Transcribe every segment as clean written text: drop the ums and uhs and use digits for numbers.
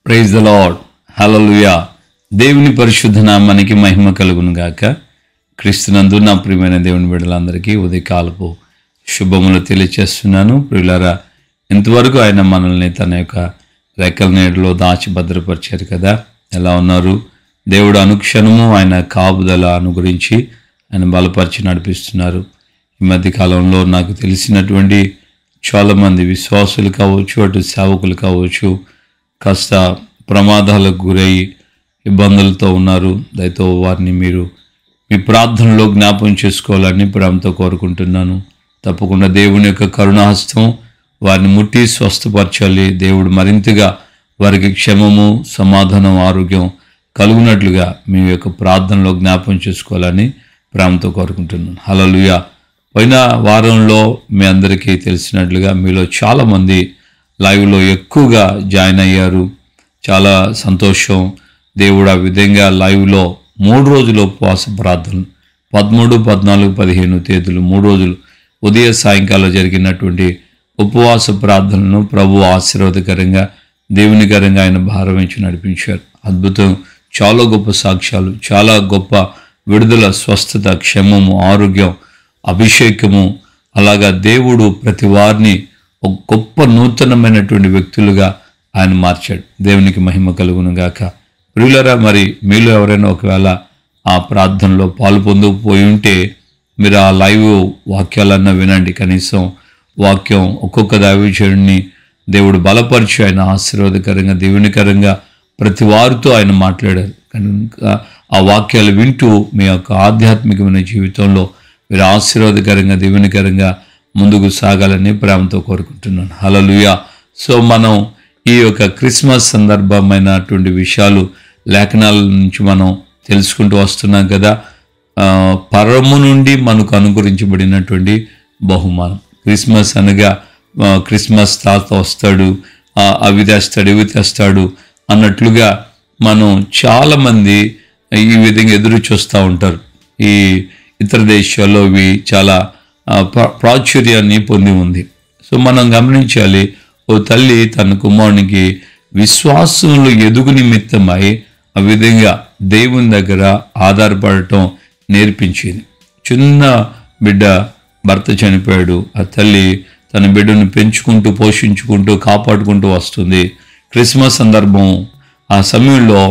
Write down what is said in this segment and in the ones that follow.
Praise the lord. హల్లెలూయా. దేవుని పరిశుద్ధ నామానికి మహిమ కలుగును గాక. క్రీస్తునందు నా ప్రియమైన దేవుని బిడ్డలందరికీ ఉదయకాలపు శుభములు తెలియచేస్తున్నాను. ప్రియులారా, ఇంతవరకు ఆయన మనల్ని తన యొక్క రెక్కల నీడలో దాచి భద్రపరిచారు కదా. ఎలా ఉన్నారు? దేవుడు అనుక్షణము ఆయన కాపుదల అనుగురించి ఆయన బలపరిచి నడిపిస్తున్నారు. ఈ మధ్య కాలంలో నాకు తెలిసినటువంటి చాలామంది విశ్వాసులు కావచ్చు, అటు సేవకులు కావచ్చు, కాస్త ప్రమాదాలకు గురై ఇబ్బందులతో ఉన్నారు. దయతో వారిని మీరు మీ ప్రార్థనలో జ్ఞాపకం చేసుకోవాలని ప్రేమతో కోరుకుంటున్నాను. తప్పకుండా దేవుని యొక్క కరుణాహస్తం వారిని ముట్టి స్వస్థపరచాలి. దేవుడు మరింతగా వారికి క్షేమము, సమాధానం, ఆరోగ్యం కలుగునట్లుగా మీ యొక్క ప్రార్థనలో జ్ఞాపకం చేసుకోవాలని ప్రేమతో కోరుకుంటున్నాను. హల్లెలూయా. పోయిన వారంలో మీ అందరికీ తెలిసినట్లుగా మీలో చాలామంది లైవ్లో ఎక్కువగా జాయిన్ అయ్యారు. చాలా సంతోషం. దేవుడు ఆ విధంగా లైవ్లో 3 రోజులు ఉపవాస ప్రార్థనలు 13, 14, 15 తేదీలు 3 రోజులు ఉదయ సాయంకాలం జరిగినటువంటి ఉపవాస ప్రార్థనలను ప్రభు ఆశీర్వాదకరంగా దేవునికరంగా ఆయన భారవించి నడిపించారు. అద్భుతం. చాలా గొప్ప సాక్ష్యాలు, చాలా గొప్ప విడుదల, స్వస్థత, క్షేమము, ఆరోగ్యం, అభిషేకము, అలాగా దేవుడు ప్రతి వారిని ఒక గొప్ప నూతనమైనటువంటి వ్యక్తులుగా ఆయన మార్చాడు. దేవునికి మహిమ కలుగును గాక. ప్రియులరా, మరి మీలో ఎవరైనా ఒకవేళ ఆ ప్రార్థనలో పాలు పొందకపోయి ఉంటే మీరు ఆ లైవ్ వాక్యాలన్నా వినండి. కనీసం వాక్యం ఒక్కొక్క దైవజనుడిని దేవుడు బలపరిచి ఆయన ఆశీర్వాదకరంగా దేవునికరంగా ప్రతి వారితో ఆయన మాట్లాడారు. కనుక ఆ వాక్యాలు వింటూ మీ యొక్క ఆధ్యాత్మికమైన జీవితంలో మీరు ఆశీర్వాదకరంగా దేవునికరంగా ముందుకు సాగాలని ప్రేమతో కోరుకుంటున్నాను. హల్లెలూయా. సో మనం ఈ యొక్క క్రిస్మస్ సందర్భమైనటువంటి విషయాలు లేఖనాల నుంచి మనం తెలుసుకుంటూ వస్తున్నాం కదా. పరము నుండి మనకు అనుగ్రహించబడినటువంటి బహుమానం క్రిస్మస్ అనగా క్రిస్మస్ తాత వస్తాడు, అవి తెస్తాడు, ఇవి తెస్తాడు అన్నట్లుగా మనం చాలామంది ఈ విధంగా ఎదురు చూస్తూ ఉంటారు. ఈ ఇతర దేశాల్లో ఇవి చాలా ప్రాచుర్యాన్ని పొంది ఉంది. సో మనం గమనించాలి, ఓ తల్లి తన కుమారునికి విశ్వాసంలో ఎదుగు నిమిత్తమై ఆ విధంగా దేవుని దగ్గర ఆధారపడటం నేర్పించింది. చిన్న బిడ్డ భర్త చనిపోయాడు. ఆ తల్లి తన బిడ్డను పెంచుకుంటూ, పోషించుకుంటూ, కాపాడుకుంటూ వస్తుంది. క్రిస్మస్ సందర్భం ఆ సమయంలో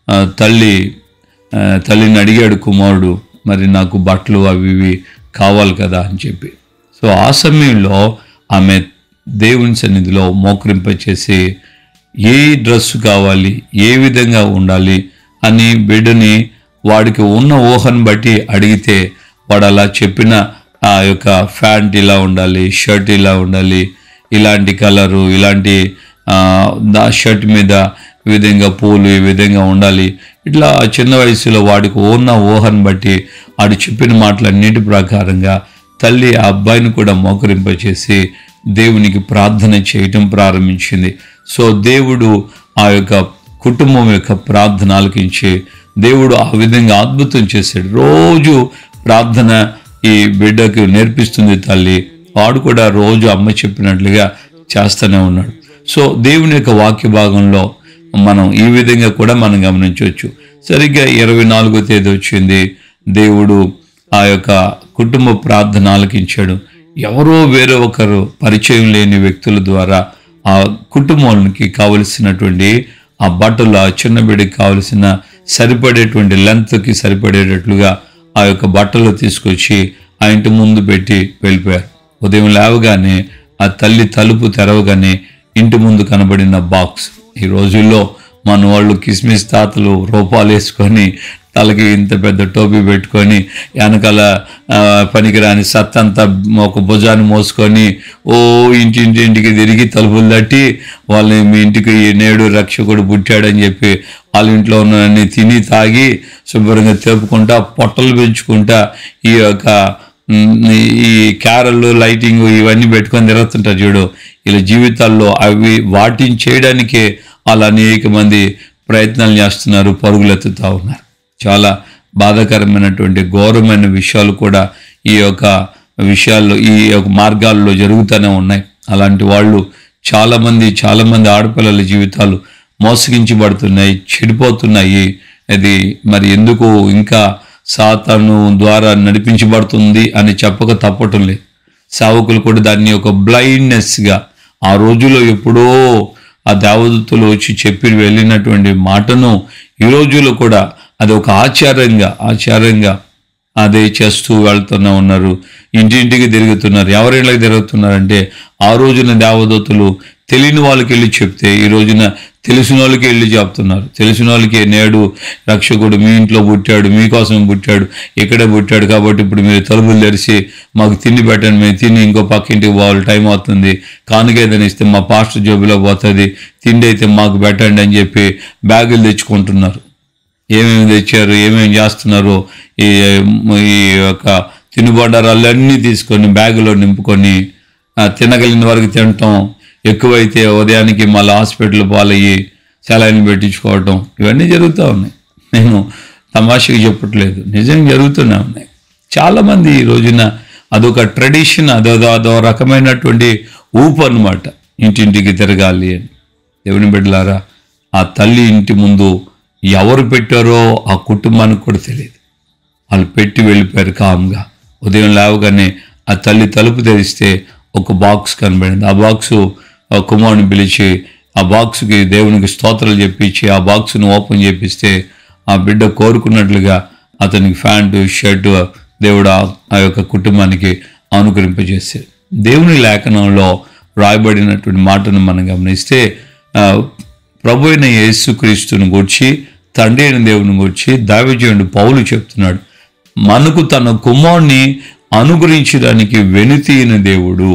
తల్లిని అడిగాడు కుమారుడు, మరి నాకు బట్టలు అవి ఇవి కావాలి కదా అని చెప్పి. సో ఆ సమయంలో ఆమె దేవుని సన్నిధిలో మోకరింపచేసి ఏ డ్రెస్సు కావాలి, ఏ విధంగా ఉండాలి అని బిడ్డని వాడికి ఉన్న ఊహను బట్టి అడిగితే వాడు అలా చెప్పిన ఆ యొక్క ప్యాంట్ ఇలా ఉండాలి, షర్ట్ ఇలా ఉండాలి, ఇలాంటి కలరు, ఇలాంటి షర్ట్ మీద ఈ విధంగా పూలు ఈ విధంగా ఉండాలి, ఇట్లా చిన్న వయసులో వాడికి ఉన్న ఊహను బట్టి వాడు చెప్పిన మాటలన్నిటి ప్రకారంగా తల్లి ఆ అబ్బాయిని కూడా మోకరింపచేసి దేవునికి ప్రార్థన చేయటం ప్రారంభించింది. సో దేవుడు ఆ యొక్క కుటుంబం యొక్క ప్రార్థన ఆలకించి దేవుడు ఆ విధంగా అద్భుతం చేశాడు. రోజు ప్రార్థన ఈ బిడ్డకు నేర్పిస్తుంది తల్లి. వాడు కూడా రోజు అమ్మ చెప్పినట్లుగా చేస్తూనే ఉన్నాడు. సో దేవుని యొక్క వాక్య భాగంలో మనం ఈ విధంగా కూడా మనం గమనించవచ్చు. సరిగ్గా 24వ తేదీ వచ్చింది. దేవుడు ఆ యొక్క కుటుంబ ప్రార్థన ఆలకించాడు. ఎవరో వేరే ఒకరు పరిచయం లేని వ్యక్తుల ద్వారా ఆ కుటుంబానికి కావలసినటువంటి ఆ బట్టలు, ఆ చిన్న బిడ్డకి కావలసిన సరిపడేటువంటి లెంత్కి సరిపడేటట్లుగా ఆ యొక్క బట్టలు తీసుకొచ్చి ఆ ఇంటి ముందు పెట్టి వెళ్ళిపోయారు. ఉదయం లేవగానే ఆ తల్లి తలుపు తెరవగానే ఇంటి ముందు కనబడిన బాక్స్. ఈ రోజుల్లో మన వాళ్ళు కిస్మిస్ తాతలు రూపాలు వేసుకొని తలకి ఇంత పెద్ద టోపీ పెట్టుకొని వెనకాల పనికిరాని సత్తంతా ఒక భుజాన్ని మోసుకొని ఇంటికి తిరిగి తలుపులు తట్టి వాళ్ళని మీ ఇంటికి నేడు రక్షకుడు పుట్టాడని చెప్పి వాళ్ళ ఇంట్లో ఉన్నవన్నీ తిని తాగి శుభ్రంగా తేపుకుంటా పొట్టలు పెంచుకుంటా ఈ యొక్క ఈ క్యారల్, లైటింగ్ ఇవన్నీ పెట్టుకొని తిరుగుతుంటారు చూడు. ఇలా జీవితాల్లో వాటిని చేయడానికే వాళ్ళు అనేక మంది ప్రయత్నాలు చేస్తున్నారు, పరుగులెత్తుతూ ఉన్నారు. చాలా బాధాకరమైనటువంటి ఘోరమైన విషయాలు కూడా ఈ యొక్క విషయాల్లో, ఈ యొక్క మార్గాల్లో జరుగుతూనే ఉన్నాయి. అలాంటి వాళ్ళు చాలామంది ఆడపిల్లల జీవితాలు మోసగించబడుతున్నాయి, చెడిపోతున్నాయి. అది మరి ఎందుకు ఇంకా సాతాను ద్వారా నడిపించబడుతుంది అని చెప్పక తప్పటం లేదు. సేవకులు కూడా దాన్ని ఒక బ్లైండ్నెస్గా, ఆ రోజులో ఎప్పుడో ఆ దేవదూతలు వచ్చి చెప్పి వెళ్ళినటువంటి మాటను ఈ రోజులో కూడా అది ఒక ఆచారంగా అదే చేస్తూ వెళ్తూనే ఉన్నారు. ఇంటింటికి తిరుగుతున్నారు. ఎవరిళ్ళకి తిరుగుతున్నారంటే, ఆ రోజున దేవదూతలు తెలియని వాళ్ళకి వెళ్ళి చెప్తే ఈ రోజున తెలిసిన వాళ్ళకి వెళ్ళి చెప్తున్నారు. తెలిసిన వాళ్ళకి నేడు రక్షకుడు మీ ఇంట్లో పుట్టాడు, మీకోసం పుట్టాడు, ఇక్కడే పుట్టాడు, కాబట్టి ఇప్పుడు మీరు తలుపులు తెరిచి మాకు తిండి పెట్టండి, మేము తిని ఇంకో పక్కింటికి పోవాలి, టైం అవుతుంది, కానుక ఏదైనా ఇస్తే మా పాస్టర్ జోబులో పోతుంది, తిండి అయితే మాకు పెట్టండి అని చెప్పి బ్యాగులు తెచ్చుకుంటున్నారు. ఏమేమి తెచ్చారు, ఏమేమి చేస్తున్నారో ఈ యొక్క తినుబండారాలన్నీ తీసుకొని బ్యాగులో నింపుకొని తినగలిగిన వరకు తినటం, ఎక్కువైతే ఉదయానికి మళ్ళీ హాస్పిటల్ పాలయ్యి సెలైన్ పెట్టించుకోవటం, ఇవన్నీ జరుగుతూ ఉన్నాయి. నేను తమాషకి చెప్పట్లేదు, నిజంగా జరుగుతూనే ఉన్నాయి. చాలామంది ఈ రోజున అదొక ట్రెడిషన్, అదో రకమైనటువంటి ఊపు అన్నమాట. ఇంటింటికి తిరగాలి అని. దేవుని బిడ్డలారా, ఆ తల్లి ఇంటి ముందు ఎవరు పెట్టారో ఆ కుటుంబానికి కూడా తెలియదు. వాళ్ళు పెట్టి వెళ్ళిపోయారు కామ్గా. ఉదయం లేవగానే ఆ తల్లి తలుపు తెరిస్తే ఒక బాక్స్ కనబడింది. ఆ బాక్సు కుమారుని పిలిచి ఆ బాక్స్కి దేవునికి స్తోత్రాలు చెప్పించి ఆ బాక్స్ను ఓపెన్ చేపిస్తే ఆ బిడ్డ కోరుకున్నట్లుగా అతనికి ప్యాంటు, షర్టు దేవుడు ఆ యొక్క కుటుంబానికి అనుగ్రహింపజేశారు. దేవుని లేఖనంలో రాయబడినటువంటి మాటను మనం గమనిస్తే, ప్రభు అయిన యేసుక్రీస్తుని గూర్చి, తండ్రి అయిన దేవుని గూర్చి దైవజనుడు పౌలు చెప్తున్నాడు, మనకు తన కుమారుని అనుగ్రహించడానికి వెనుతీయని దేవుడు,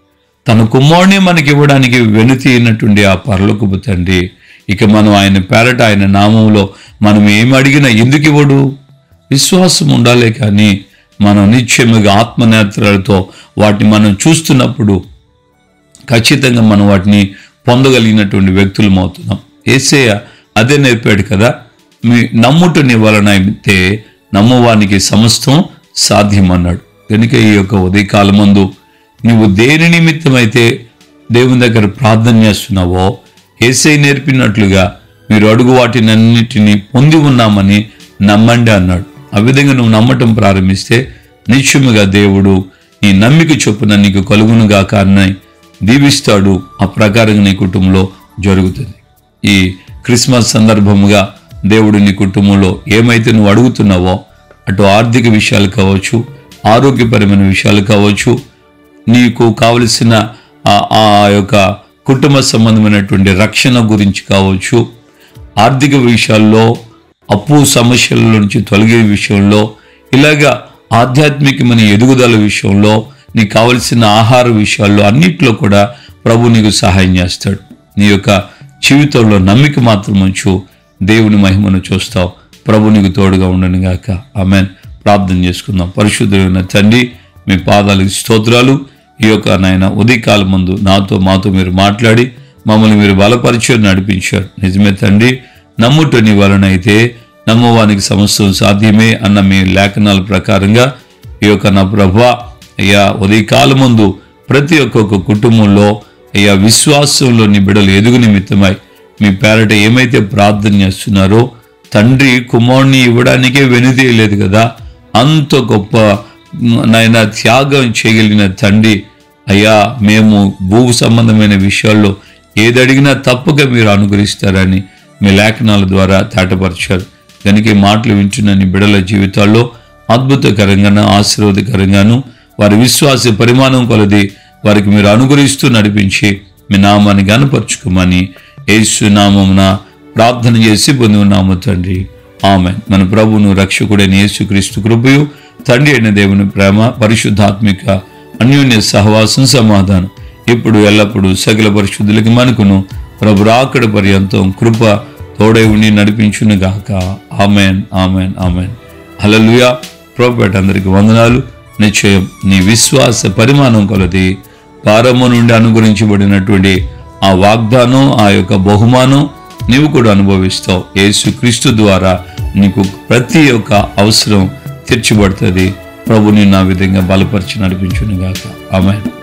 తన కుమారుని మనకి ఇవ్వడానికి వెనుతీయనటువంటి ఆ పరలోకపు తండ్రి, ఇక మనం ఆయన పేరట, ఆయన నామంలో మనం ఏమి అడిగినా ఎందుకు ఇవ్వడు? విశ్వాసం ఉండాలే. కానీ మనం నిత్యముగా ఆత్మనేత్రాలతో వాటిని మనం చూస్తున్నప్పుడు ఖచ్చితంగా మనం వాటిని పొందగలిగినటువంటి వ్యక్తులం అవుతున్నాం. యేసయ్య అదే నేర్పాడు కదా, మీ నమ్ముటని వలన అయితే నమ్మువానికి సమస్తం సాధ్యం అన్నాడు. కనుక ఈ యొక్క ఉదయకాలమందు నువ్వు దేని నిమిత్తమైతే దేవుని దగ్గర ప్రార్థన చేస్తున్నావో యేసయ్య నేర్పినట్లుగా మీరు అడుగు వాటిని అన్నిటినీ పొంది ఉన్నామని నమ్మండి అన్నాడు. ఆ విధంగా నువ్వు నమ్మటం ప్రారంభిస్తే నిశ్చయముగా దేవుడు నీ నమ్మిక చొప్పున నీకు కలుగునుగాక అని దీవిస్తాడు. ఆ ప్రకారంగా నీ కుటుంబంలో జరుగుతుంది. ఈ క్రిస్మస్ సందర్భముగా దేవుడు నీ కుటుంబంలో ఏమైతే నువ్వు అడుగుతున్నావో, అటు ఆర్థిక విషయాలు కావచ్చు, ఆరోగ్యపరమైన విషయాలు కావచ్చు, నీకు కావలసిన ఆ యొక్క కుటుంబ సంబంధమైనటువంటి రక్షణ గురించి కావచ్చు, ఆర్థిక విషయాల్లో, అప్పు సమస్యల నుంచి తొలగే విషయంలో, ఇలాగా ఆధ్యాత్మికమైన ఎదుగుదల విషయంలో, నీకు కావలసిన ఆహార విషయాల్లో అన్నిట్లో కూడా ప్రభు నీకు సహాయం చేస్తాడు. నీ యొక్క జీవితంలో నమ్మిక మాత్రం ఉంచు, దేవుని మహిమను చూస్తావు. ప్రభు నీకు తోడుగా ఉండను గాక. ఆమెన్. ప్రార్థన చేసుకుందాం. పరిశుద్ధుడైన తండ్రి, మీ పాదాలకు స్తోత్రాలు. ఈ యొక్క నాయన ఉదయకాలం ముందు మాతో మీరు మాట్లాడి మమ్మల్ని మీరు బలపరిచారు, నడిపించారు. నిజమే తండ్రి, నమ్ముటని వలన అయితే నమ్మవానికి సమస్తం సాధ్యమే అన్న మీ లేఖనాల ప్రకారంగా ఈ యొక్క నా ప్రభువా అయ్యా ఉదయకాలం ముందు ప్రతి ఒక్కొక్క కుటుంబంలో అయ్యా విశ్వాసంలో నీ బిడ్డలు ఎదుగు నిమిత్తమై మీ పేరట ఏమైతే ప్రార్థన చేస్తున్నారో తండ్రి కుమారుని ఇవ్వడానికే వెనుతీయలేదు కదా, అంత గొప్ప నాయన త్యాగం చేయగలిగిన తండ్రి అయ్యా, మేము భూ సంబంధమైన విషయాల్లో ఏదడిగినా తప్పక మీరు అనుగ్రహిస్తారని మీ లేఖనాల ద్వారా తేటపరిచారు. కనుక ఈ మాటలు వింటున్న నీ బిడ్డల జీవితాల్లో అద్భుతకరంగాను ఆశీర్వాదకరంగాను వారి విశ్వాస పరిమాణం కొలది వారికి మీరు అనుగ్రహిస్తూ నడిపించి మీ నామాన్ని గణపరచుకోమని యేసు నామమున ప్రార్థన చేసి పొంది ఉన్నాము తండ్రి. ఆమెన్. మన ప్రభువును రక్షకుడైన యేసుక్రీస్తు కృపయు, తండ్రి అయిన దేవుని ప్రేమ, పరిశుద్ధాత్మిక అన్యోన్య సహవాసం, సమాధానం ఇప్పుడు ఎల్లప్పుడూ సకల పరిశుద్ధులకి మనకును ప్రభు రాకడ పర్యంతం కృప తోడై ఉండి నడిపించును గాక. Amen, amen, amen. హల్లెలూయా. ప్రభుపేట అందరికి వందనాలు. నిశ్చయం నీ విశ్వాస పరిమాణం కొలది పారము నుండి అనుగ్రహించబడినటువంటి ఆ వాగ్దానం, ఆ యొక్క బహుమానం నీవు కూడా అనుభవిస్తావు. యేసుక్రీస్తు ద్వారా నీకు ప్రతి ఒక్క అవసరం తీర్చబడుతుంది. ప్రభుని నా విధంగా బలపరిచి నడిపించును గాక. ఆమెన్.